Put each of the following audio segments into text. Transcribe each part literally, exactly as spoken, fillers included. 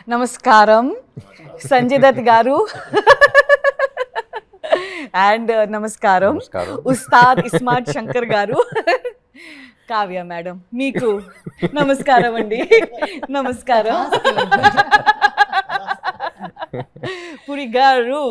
Namaskaram, Sanjay Dutt garu. And uh, Namaskaram, Namaskaram. Ustad Ismat Shankar garu. Kavya madam, meeku Namaskaram andi. Namaskaram. Puri garu.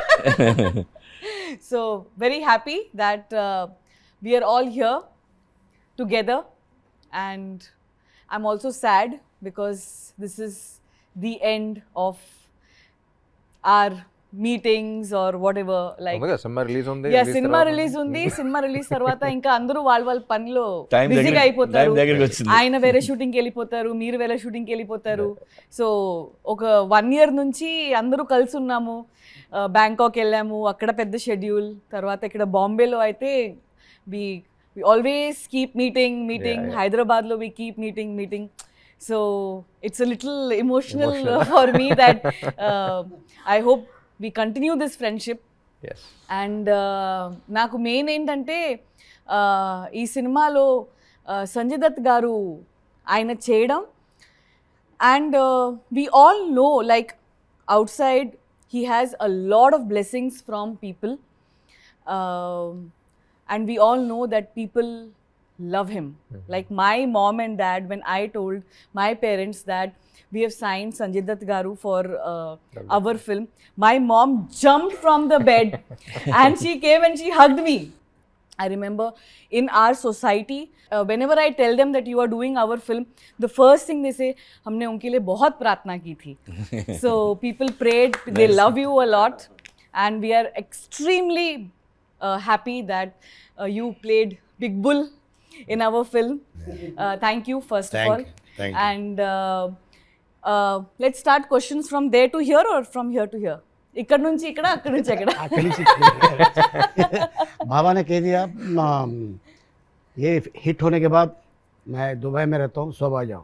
So very happy that uh, we are all here together, and I'm also sad because this is the end of our meetings or whatever, like cinema release ఉంది yeah cinema release ఉంది cinema release తర్వాత ఇంకా అందరూ వాళ్ళ వాళ్ళ పనిలో బిజీగా అయిపోతారు. ఆయన వేరే షూటింగ్కి వెళ్ళిపోతారు, మీరు వేరే షూటింగ్కి వెళ్ళిపోతారు. సో ఒక వన్ ఇయర్ నుంచి అందరూ కలిసి ఉన్నాము. బ్యాంకాక్ వెళ్ళాము, అక్కడ పెద్ద షెడ్యూల్. తర్వాత ఇక్కడ బాంబేలో అయితే we we always keep meeting meeting హైదరాబాద్లో we keep meeting meeting. So it's a little emotional, emotional. Uh, for me that uh, I hope we continue this friendship. Yes. And నాకు main ఏంటంటే ఈ సినిమాలో సంజయ్ దత్ గారు ఆయన చేయడం, and we all know like outside he has a lot of blessings from people, uh, and we all know that people love him. Mm-hmm. Like my mom and dad, when I told my parents that we have signed Sanjay Dutt garu for uh, our film, my mom jumped from the bed and she came and she hugged me. I remember in our society, uh, whenever I tell them that you are doing our film, the first thing they say, humne unke liye bahut pratna ki thi. So people prayed, they nice. Love you a lot, and we are extremely uh, happy that uh, you played Big Bull in our film. Uh, thank you first thank of all. You. Thank and uh, uh, let's start questions from there to here or from here to here. ikkad nunchi ikkada akkad nunchi akkada akkad nunchi Baba ने कह दिया ये hit होने के बाद मैं Dubai में रहता हूँ, सब आ जाओ.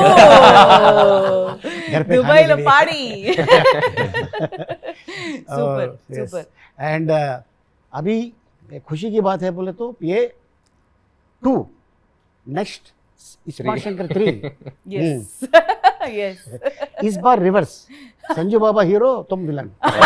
oh दुबई लो party. super super. and uh, अभी खुशी की बात है बोले तो ये two next smart Shankar three. yes yes. इस बार रिवर्स, संजू बाबा हीरो, तुम villain.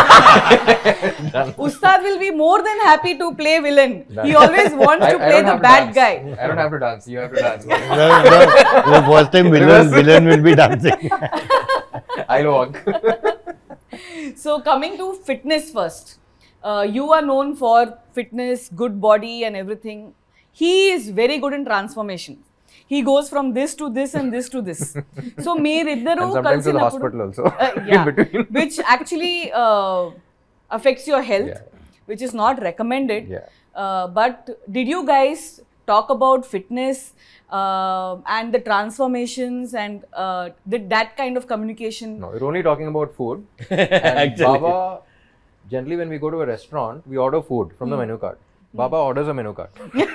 Ustad will be more than happy to play villain. He always wants to play the bad guy. I don't have to dance, you have to dance. no, no, the first time villain villain will be dancing. I'll walk. So coming to fitness first, uh, you are known for fitness, good body and everything. He is very good in transformation. He goes from this to this and this to this. So meeriddaru kalsi to the hospital also. Uh, yeah, which actually uh, affects your health, yeah. which is not recommended. Yeah. Uh, but did you guys talk about fitness uh, and the transformations and uh, did that kind of communication? No, we're only talking about food. And Baba, generally when we go to a restaurant, we order food from mm. the menu card. Baba orders a menu card.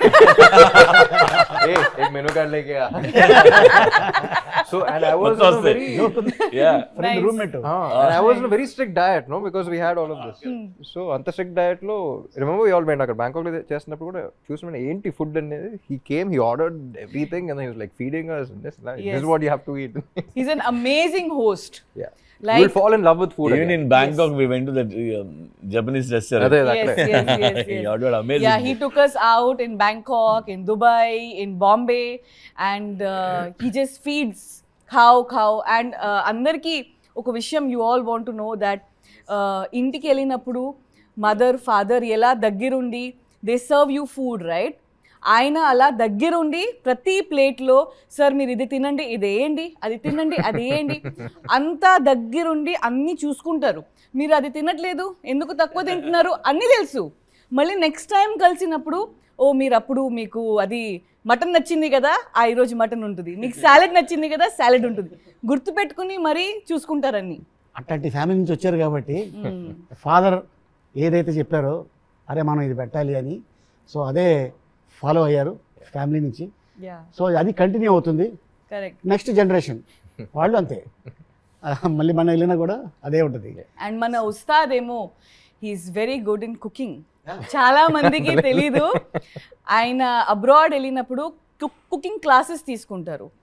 Hey, एक menu card लेके आ. So and I was on a very yeah nice. roommate. Ah, and I was on a very strict diet, no, because we had all of this. Hmm. So anta strict diet lo, remember we all went అక్కడ Bangkok లో చేస్తున్నప్పుడు కూడా చూసిన ఏంటి food అనేది. He came, he ordered everything, and then he was like feeding us. And this, like, yes. this is what you have to eat. He's an amazing host. Yeah. Like, you will fall in love with food. Even again. In Bangkok, yes. we went to that um, Japanese restaurant. Yes, yes, yes, yes. He ordered amazing. Yeah, he took us out in Bangkok, in Dubai, in Bombay, and uh, he just feeds cow, cow. And uh, andarki oka vishayam you all want to know that uh, intiki ellinappudu mother, father ela daggirundi they serve you food, right? ఆయన అలా దగ్గరుండి ప్రతి ప్లేట్లో sir మీరు ఇది తినండి, ఇది వేయండి, అది తినండి, అది వేయండి, అంతా దగ్గరుండి అన్నీ చూసుకుంటారు. మీరు అది తినట్లేదు, ఎందుకు తక్కువ తింటున్నారు అన్నీ తెలుసు. మళ్ళీ నెక్స్ట్ టైం కలిసినప్పుడు ఓ మీరు అప్పుడు మీకు అది మటన్ నచ్చింది కదా, ఆ ఈరోజు మటన్ ఉంటుంది, మీకు సాలెడ్ నచ్చింది కదా, సాలెడ్ ఉంటుంది, గుర్తుపెట్టుకుని మరీ చూసుకుంటారని. అట్లాంటి ఫ్యామిలీ నుంచి వచ్చారు కాబట్టి ఫాదర్ ఏదైతే చెప్పారో అరే మనం ఇది పెట్టాలి అని, సో అదే ఫాలో అయ్యారు ఫ్యామిలీ నుంచి. సో అది కంటిన్యూ అవుతుంది. నెక్స్ట్ జనరేషన్ వాళ్ళు అంతే, మళ్ళీ మనం వెళ్ళినా కూడా అదే ఉంటుంది. అండ్ మన ఉస్తాద్ ఏమో he is very good in cooking. చాలా మందికి తెలీదు, ఆయన అబ్రాడ్ వెళ్ళినప్పుడు కుకింగ్ క్లాసెస్ తీసుకుంటారు.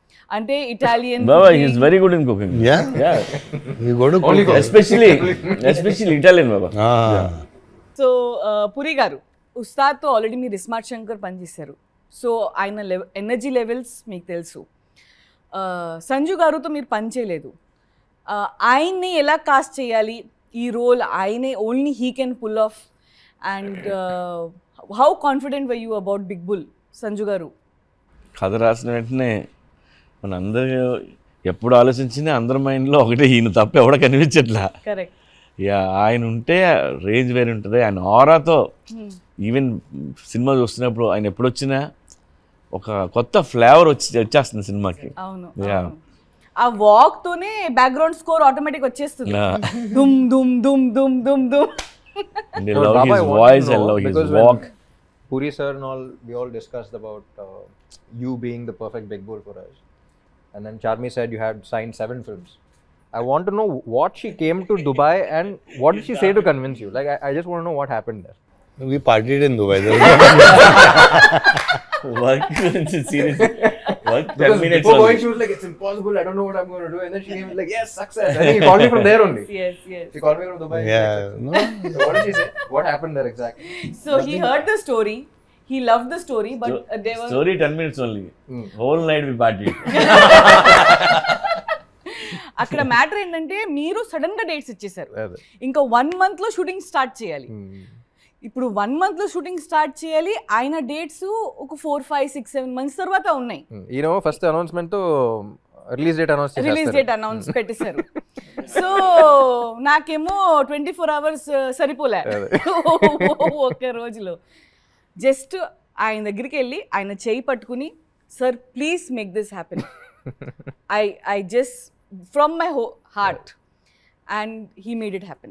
అంటే Italian Baba, he is very good in cooking. Yeah? Yeah. You go to Only cook. Especially, especially Italian, Baba. Ah. So Puri గారు ఉస్తాద్తో ఆల్రెడీ మీరు ఇస్మార్ట్ శంకర్ పనిచేశారు, సో ఆయన లెవ ఎనర్జీ లెవెల్స్ మీకు తెలుసు. సంజు గారుతో మీరు పని చేయలేదు, ఆయన్ని ఎలా కాస్ట్ చేయాలి ఈ రోల్, ఆయనే only he can pull off, and how confident were you about big bull Sanju గారు? కథ రాసిన వెంటనే మన అందరూ ఎప్పుడు ఆలోచించినా అందరి మైండ్లో ఒకటే, ఈయన తప్ప ఎవడ కనిపించట్లా. కరెక్ట్. యా, ఆయన ఉంటే రేంజ్ వేరే ఉంటుంది. ఆయన ఆరాతో ఈవెన్ సినిమా చూస్తున్నప్పుడు ఆయన ఎప్పుడు వచ్చినా ఒక కొత్త ఫ్లేవర్ వచ్చి వచ్చేస్తుంది సినిమాకి. అవును, యా, ఆ వాక్ తోనే బ్యాక్గ్రౌండ్ స్కోర్ ఆటోమేటిక్ వచ్చేస్తుంది. దుమ్ దుమ్ దుమ్ దుమ్ దుమ్ దుమ్. And I love his voice, I love his walk. Puri sir and all, we all discussed about uh, you being the perfect Big Bull for us. And then Charmi said you had signed seven films. I want to know what she came to Dubai and what did she say to convince you? Like, I, I just want to know what happened there. We partied in Dubai. Work, seriously. Work ten Because minutes before only. going, she was like, it's impossible, I don't know what I'm going to do. And then she came like, yes, success. And he called me from there only. Yes, yes. She called me from Dubai. Yeah. No. So what did she say? What happened there exactly? So he heard the story, he loved the story, but uh, there was Story ten minutes only. Whole night we partied. అక్కడ matter ఏంటంటే మీరు sudden గా dates ఇచ్చేసారు, అదే. ఇంకా one month లో shooting start చేయాలి. ఇప్పుడు వన్ మంత్ లో షూటింగ్ స్టార్ట్ చేయాలి, ఆయన డేట్స్ ఒక four five six seven months తర్వాత ఉన్నాయి. ఈయన ఫస్ట్ అనౌన్స్మెంట్ తో రిలీజ్ డేట్ అనౌన్స్ చేశారు. రిలీజ్ డేట్ అనౌన్స్ పెట్టేశారు. సో నాకేమో ట్వంటీ ఫోర్ అవర్స్ సరిపోలే ఒక్క రోజులో. జస్ట్ ఆయన దగ్గరికి వెళ్ళి ఆయన చేయి పట్టుకుని, sir please make this happen, I I just from my ho heart, and he made it happen.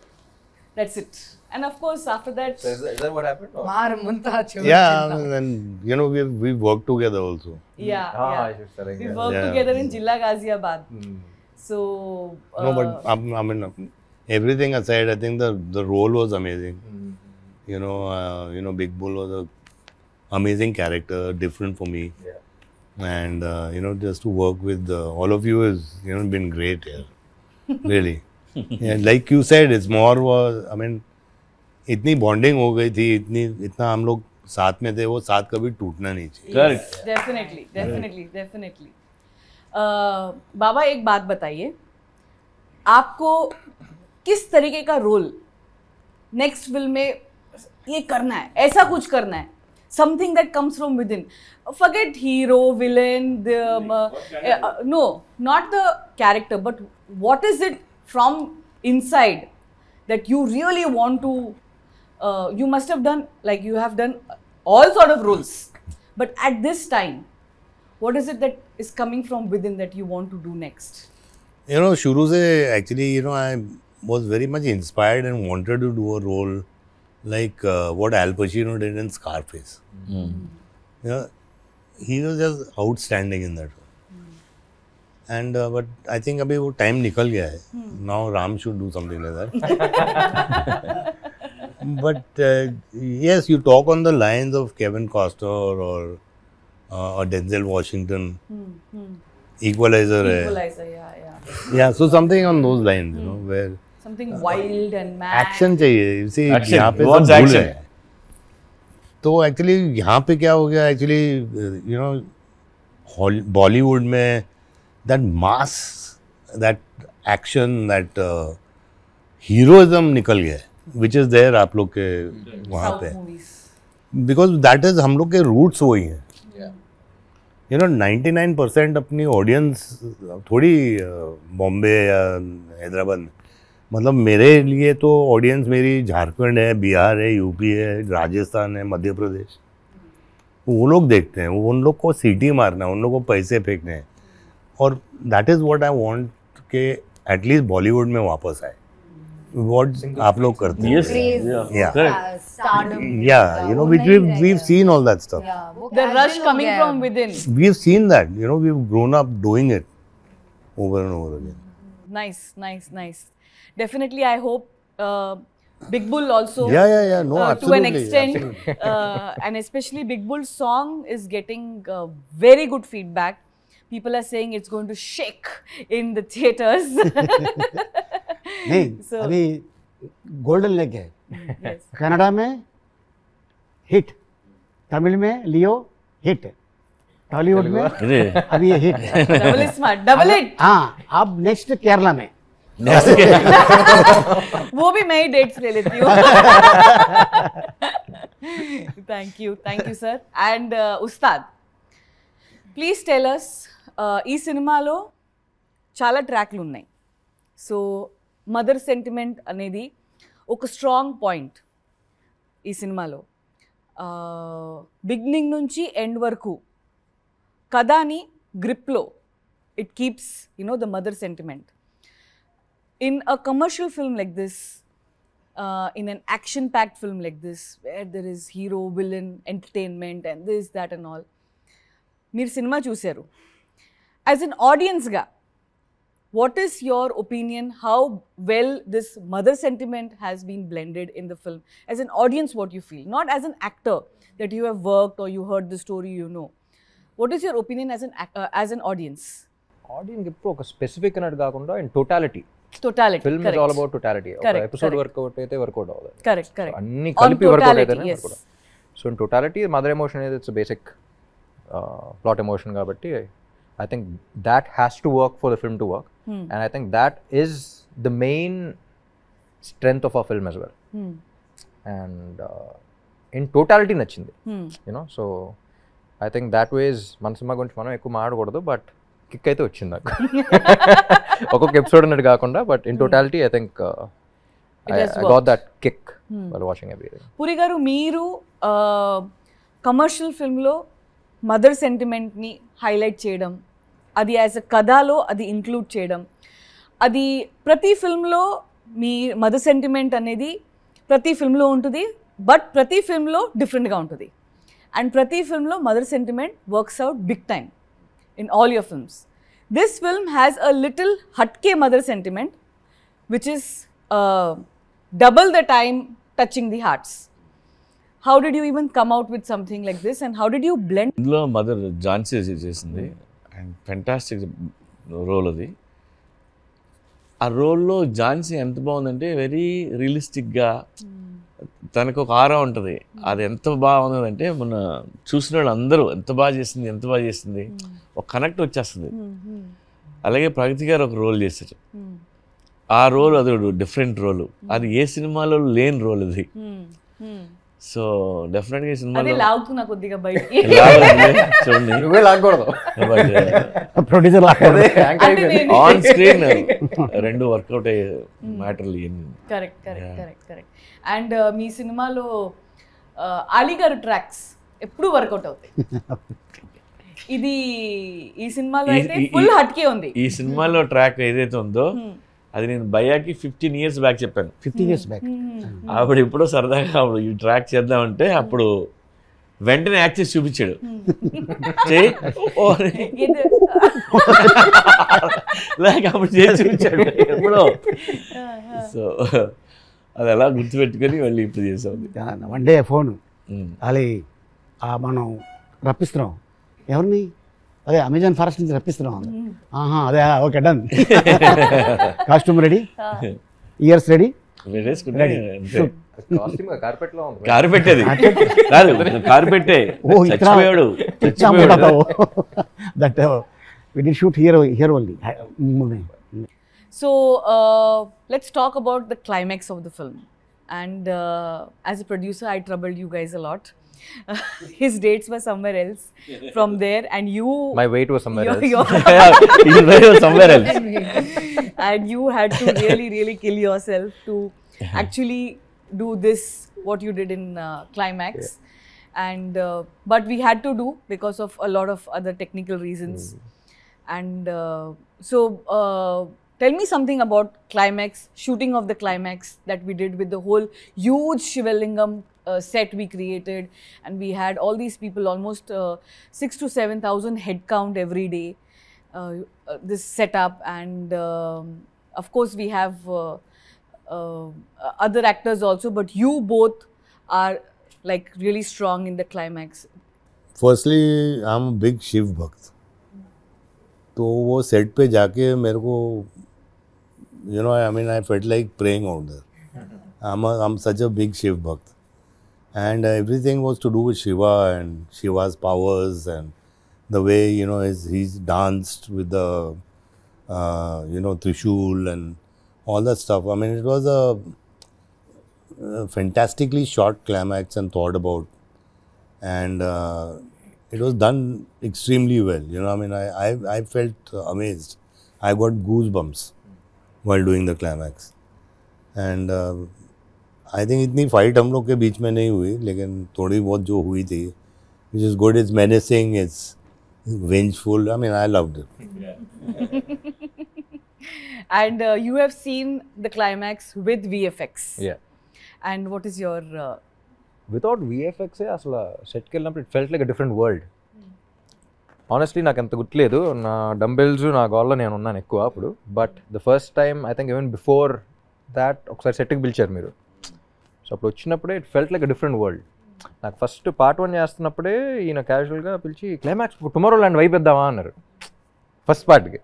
That's it. And of course after that So is that, is that what happened? Or? Yeah, and you know, we've, we've worked together also. Yeah Ah, yeah she was telling we me. work Yeah. together in Jilla Ghaziabad. Hmm. So No, but uh, um, I mean, everything aside, I think the, the role was amazing. Hmm. You know, uh, you know, Big Bull was a amazing character, different for me. Yeah. And uh, you know, just to work with uh, all of you has, you know, been great here. Really. Yeah, like you said, it's more was, I mean, इतनी bonding हो गई थी, इतनी इतना हम लोग साथ में थे, वो साथ कभी टूटना नहीं चाहिए. Correct. yes, definitely definitely definitely. uh, बाबा एक बात बताइए, आपको किस तरीके का रोल नेक्स्ट फिल्म में ये करना है, ऐसा कुछ करना है, something that comes from within, forget hero villain the um, uh, uh, no, not the character, but what is it from inside that you really want to uh, you must have done, like you have done all sort of roles, but at this time what is it that is coming from within that you want to do next? You know, शुरू से actually, you know, I was very much inspired and wanted to do a role like uh, what Al Pacino did in Scarface. Mm. You know, he was just outstanding in that role. And uh, but I think अभी वो time निकल गया है. Now Ram should do something like that. But uh, yes, you talk on the lines of Kevin Costner or uh, or Denzel Washington. Hmm, hmm. Equalizer है. Equalizer, yeah, yeah. Yeah, so something on those lines, you know, where Something wild and mad. Action चाहिए. You see, Action. यहाँ पे He सब wants भूल action. है. तो actually यहाँ पे क्या हो गया एक्चुअली, यू नो, बॉलीवुड में that mass, that action, that heroism निकल गया है, विच इज देयर आप लोग के वहाँ South पे, movies. बिकॉज दैट इज हम लोग के रूट्स वही हैं. Yeah. You know, ninety nine percent अपनी ऑडियंस थोड़ी बॉम्बे या हैदराबाद में, मतलब मेरे लिए तो ऑडियंस मेरी झारखंड है, बिहार है, यूपी है, राजस्थान है, मध्य प्रदेश. वो लोग देखते हैं, वो उन लोग को सीटी मारना है, उन लोग को पैसे फेंकने हैं. और that is what I want के एटलीस्ट बॉलीवुड में वापस आए, व्हाट आप लोग करते हैं. Yes. Craze. Yeah. Yeah. Correct. Uh, stardom. Yeah you know, which we we've seen all that stuff. Yeah, वो The casual rush हो coming गया from है. within. We've seen that, you know, we've grown up doing it over and over again. Nice, nice, nice. Definitely, I hope uh, Big Bull also. Yeah, yeah, yeah. No, uh, to absolutely. an extent, uh, and especially Big Bull's song is getting uh, very good feedback. People are saying it's going to shake in the theaters. नहीं So- अभी golden leg है Yes. Canada में hit, Tamil में Leo hit, Tollywood में ఇది अभी ये hit है। Double is smart. Double it. हाँ अब नेक्स्ट केरला में वो भी मैं ही डेट्स ले लेती हूँ. Thank you, thank you, sir. And uh, Ustad, please tell us, uh, ఈ సినిమాలో చాలా ట్రాక్లు ఉన్నాయి. సో మదర్ సెంటిమెంట్ అనేది ఒక స్ట్రాంగ్ పాయింట్ ఈ సినిమాలో. బిగినింగ్ నుంచి ఎండ్ వరకు కథని గ్రిప్లో it keeps you know the mother sentiment. In a commercial film like this, uh, in an action-packed film like this, where there is hero, villain, entertainment, and this, that, and all, మీరు cinema చూశారు. As an audience ga, what is your opinion? How well this mother sentiment has been blended in the film? As an audience, what you feel, not as an actor that you have worked or you heard the story, you know. What is your opinion as an ac- uh, as an audience? Audience ఇప్పుడు ఒక specific అన్నట్టు కాకుండా in totality Totality. Film is correct. All about totality. ఒక Correct, episode correct. Work out అయితే work out అవ్వదు. Correct, correct. అన్ని On కలిపి work out totality, అయితేనే yes. Work out. So in totality mother emotion అనేది ఇట్స్ బేసిక్ ప్లాట్ ఎమోషన్ కాబట్టి I think that has to work for the film to work. And I think that is the main strength of a film as well. Hmm. And in totality నచ్చింది Hmm. You know. So I think that was మన సినిమా గురించి మనం ఎక్కువ మాట్లాడకూడదు, but kick అయితే వచ్చింది నాకు. ఒక్కొక్క ఎపిసోడ్ అన్నట్టు కాకుండా, but in totality I think It has I got worked. That kick while watching everything. Puri గారు, మీరు కమర్షియల్ ఫిల్మ్లో మదర్ సెంటిమెంట్ని హైలైట్ చేయడం, అది యాజ్ అ కథలో అది ఇంక్లూడ్ చేయడం, అది ప్రతి ఫిల్మ్లో మీ మదర్ సెంటిమెంట్ అనేది ప్రతి ఫిల్మ్లో ఉంటుంది, బట్ ప్రతి ఫిల్మ్లో డిఫరెంట్గా ఉంటుంది. అండ్ ప్రతి ఫిల్మ్లో mother sentiment works out big time in all your films. This film has a little hatke mother sentiment, which is uh, double the time touching the hearts. How did you even come out with something like this, and how did you blend? ఇందులో mother Jhansi చేసింది and fantastic role అది. ఆ రోల్లో ఝాన్సీ ఎంత బాగుందంటే very రియలిస్టిక్గా తనకు ఒక ఆరా ఉంటుంది. అది ఎంత బాగుందంటే మొన్న చూసిన వాళ్ళు అందరూ ఎంత బాగా చేసింది ఎంత బాగా చేసింది ఒక కనెక్ట్ వచ్చేస్తుంది. అలాగే ప్రగతి గారు ఒక రోల్ చేశారు. ఆ రోల్ అది డిఫరెంట్ రోల్, అది ఏ సినిమాలో లేని రోల్ అది. సో డెఫినెట్గా ఈ అదే సినిమాలో లాగుతున్నా కొద్దిగా బయటికి. చూడండి నువ్వే లాగకూడదు. ప్రొడ్యూసర్ అంటే నేను- ఆన్ స్క్రీన్ రెండు వర్కౌట్ అయ్యే మ్యాటర్లు ఇవన్నీ. Correct correct correct correct. And మీ సినిమాలో అలీ గారు ట్రాక్స్ ఎప్పుడు వర్కౌట్ అవుతాయి. ఇది ఈ సినిమాలో ఈ- అయితే ఈ- ఫుల్ ఈ- హట్కే ఉంది. ఈ సినిమాలో ట్రాక్ ఏదైతే ఉందో అది నేను భయ్యాకి ఫిఫ్టీన్ ఇయర్స్ బ్యాక్ చెప్పాను. ఫిఫ్టీన్ ఇయర్స్ బ్యాక్ అప్పుడు ఇప్పుడు సరదాగా అప్పుడు ఈ ట్రాక్ చేద్దామంటే అప్పుడు వెంటనే యాక్ట్ చేసి చూపించాడు. చేయి ఓ అని. ఇది- లేక అప్పుడు చేసి చూపించాడు ఎప్పుడో. సో అది అలా గుర్తుపెట్టుకొని మళ్ళీ ఇప్పుడు చేసాం. వన్ డే ఫోన్ అది మనం రప్పిస్తున్నాం ఎవరిని, అదే అమెజాన్ ఫారెస్ట్ నుంచి రప్పిస్తున్నాం. ఆహా అదే okay done. Costume ready, years ready, వేసుకుంటే కాస్ట్యూమ్ కార్పెట్ లో ఉంది. కారు పెట్టేది కాదు, కారు పెట్టే ఓ ఇతర చచ్చిపోయాడు చచ్చిపోయాడు. That we did shoot here here only. So uh, let's talk about the climax of the film. And uh, as a producer, I troubled you guys a lot. His dates were somewhere else from there, and you. My weight was somewhere else. your- somewhere else. and you had to really, really kill yourself to actually do this, what you did in uh, climax. And uh, but we had to do because of a lot of other technical reasons. And uh, so. Uh, Tell me something about climax, shooting of the climax that we did with the whole huge Shivalingam uh, set we created, and we had all these people, almost uh, six to seven thousand head count every day. Uh, uh, this setup, and um, of course we have uh, uh, other actors also, but you both are like really strong in the climax. Firstly, I'm a big Shiv Bhakt. तो वो set पे जाके मेरे को you know I mean I felt like praying out there. I am I am such a big Shiva भक्त. And uh, everything was to do with Shiva and Shiva's powers and the way, you know, his, he's danced with the, uh, you know, Trishul and all that stuff. I mean, it was a, a fantastically short climax and thought about. And uh, it was done extremely well. You know, I mean, I, I, I felt amazed. I got goosebumps while doing the climax. And uh, I think इतनी fight हम लोग के बीच में नहीं हुई, लेकिन थोड़ी बहुत जो हुई थी, which is good, it's menacing, it's vengeful. I mean I loved it. And uh, you have seen the climax with V F X. Yeah. And what is your... Uh, without VFX అసలు సెట్కి వెళ్ళినప్పుడు it felt like a different world. Honestly నాకు అంత గుర్తులేదు, నా dumbbells నా గోల్లో నేను ఉన్నాను ఎక్కువ అప్పుడు. But the first time I think even before that ఒకసారి సెట్కి పిలిచారు మీరు. సో అప్పుడు వచ్చినప్పుడే it felt like a different world. నాకు ఫస్ట్ పార్ట్ వన్ చేస్తున్నప్పుడే ఈయన క్యాజువల్గా పిలిచి క్లైమాక్స్ టుమారో ల్యాండ్ వైపు ఇద్దామా అన్నారు ఫస్ట్ పార్ట్కి.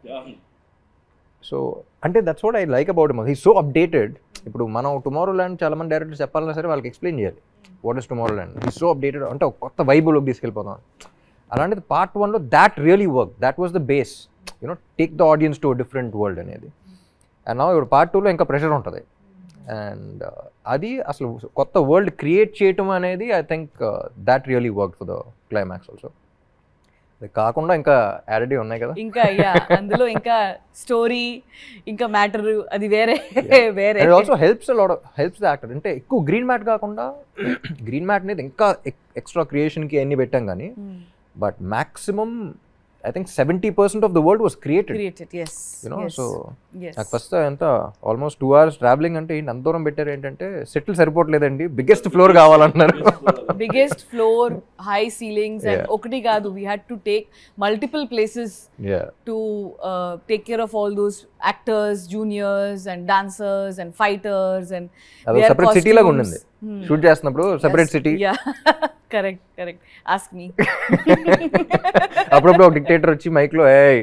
సో అంటే that's what I like about him, he so updated. ఇప్పుడు మనం టుమారో ల్యాండ్ చాలామంది డైరెక్టర్స్ చెప్పాలన్నా సరే వాళ్ళకి ఎక్స్ప్లెయిన్ చేయాలి what is Tomorrowland. He so updated, అంటే ఒక కొత్త వైబులోకి తీసుకెళ్ళిపోతాం. అలాంటిది పార్ట్ వన్లో that really work, that was the base, you know take the audience to different world అనేది. అండ్ నా ఇప్పుడు పార్ట్ టూలో ఇంకా ప్రెషర్ ఉంటుంది. అండ్ అది అసలు కొత్త వరల్డ్ క్రియేట్ చేయటం అనేది I think that really work for the climax also. కాకుండా ఇంకా యాడెడ్ ఉన్నాయి కదా, ఇంకా యా అందులో ఇంకా స్టోరీ ఇంకా మ్యాటర్ అది వేరే వేరే. It also helps lot helps the actor. అంటే ఎక్కువ గ్రీన్ మ్యాట్ కాకుండా గ్రీన్ మ్యాట్ అనేది ఇంకా ఎక్స్ట్రా క్రియేషన్కి అన్ని పెట్టాం కానీ, but maximum I think seventy percent of the world was created. Created, yes. You know, yes. so yes. నాకు ఫస్ట్ ఎంత ఆల్మోస్ట్ టూ అవర్స్ ట్రావెలింగ్ అంటే ఏంటి అంత దూరం పెట్టారు ఏంటంటే సెటిల్ సరిపోవట్లేదండి, బిగ్గెస్ట్ ఫ్లోర్ కావాలన్నారు. Biggest floor, high ceilings, and Yeah. ఒకటి కాదు, we had to take multiple places Yeah. To take care of all those actors, juniors and dancers and fighters and అది సెపరేట్ సిటీ లాగా ఉండింది shoot చేస్తున్నప్పుడు, separate city. Correct correct ask me. అప్పుడప్పుడు ఒక dictator వచ్చి మైక్లో ఏయ్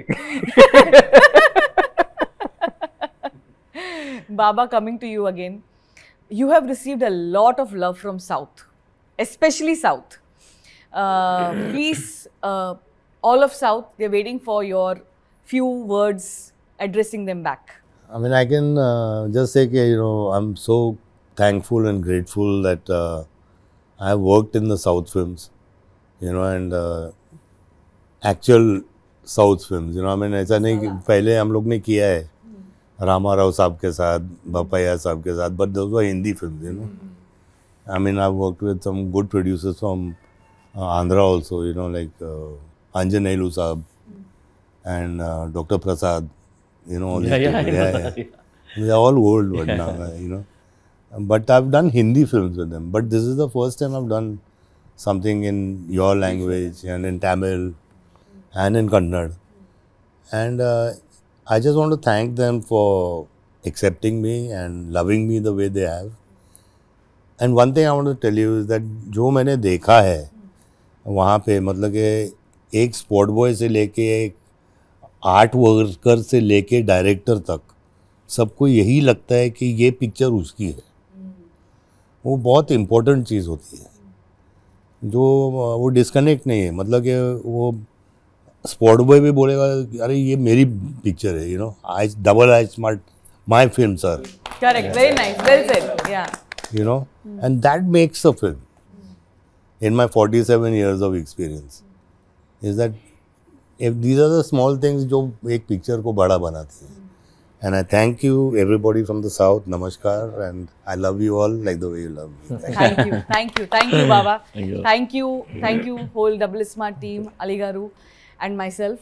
Baba, coming to you again, you have received a lot of love from South, especially South. Uh, please, uh, all of South, they're waiting for your few words addressing them back. I mean, I can uh, just say, that, you know, I'm so thankful and grateful that uh, I have worked in the South films, you know, and uh, actual South films, you know, I mean, ऐसा नहीं कि पहले हम लोग ने किया है रामा राव साहब के साथ, बपैया साहब के साथ, but those were Hindi films, you know. I mean, I've worked with some good producers from uh, Andhra also, you know, like uh, Anjaneyulu Saab and uh, Doctor Prasad, you know. all Yeah, these yeah, people. I yeah, know yeah. They're all old but now, uh, you know. But I've done Hindi films with them. But this is the first time I've done something in your language and in Tamil and in Kannada. And uh, I just want to thank them for accepting me and loving me the way they have. And one thing I want to tell you is that जो मैंने देखा है वहाँ पे, मतलब कि एक spot boy से लेके एक आर्ट वर्कर से लेके डायरेक्टर तक सबको यही लगता है कि ये पिक्चर उसकी है. वो बहुत इम्पोर्टेंट चीज़ होती है, जो वो डिस्कनेक्ट नहीं है. मतलब कि वो स्पॉट बॉय भी बोलेगा अरे ये मेरी पिक्चर है, you know, I double I smart my film sir. Correct, very nice, well said, yeah. You know, and that makes a film. In my forty-seven years of experience, is that if these are the small things जो एक picture को बड़ा बनाते हैं. And I thank you everybody from the South. Namaskar, and I love you all like the way you love me. Thank you, thank you, thank you, Baba. Thank you. Thank you, thank you, whole Double Smart team, Ali Garu, and myself.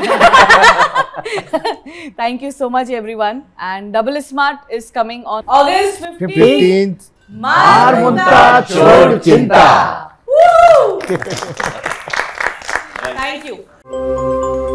Thank you so much, everyone. And Double Smart is coming on August fifteenth. fifteenth. Marmunta Chod Chinta. Woo! Thank you.